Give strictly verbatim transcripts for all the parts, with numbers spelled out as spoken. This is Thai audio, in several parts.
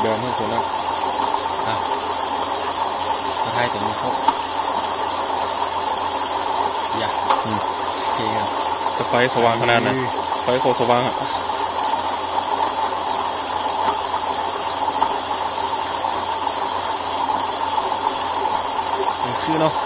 ดิมให้คุณนะอ่ะมาไทยแต่มีครบอย่าอืมโอเคครับจะไฟสว่างขนาดไหนไฟโคตรสว่างอ่ะคือเนาะ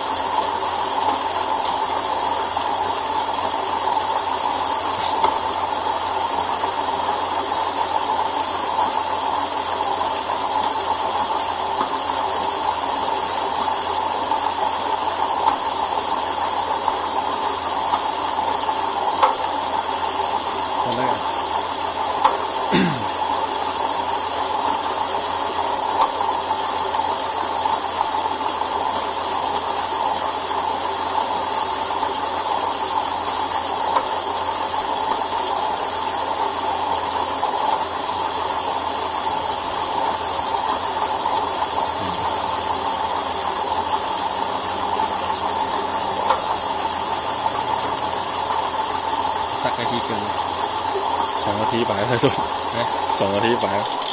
สักนาทีเกินสองนาทีไปเลยทุกนะสองนาทีไป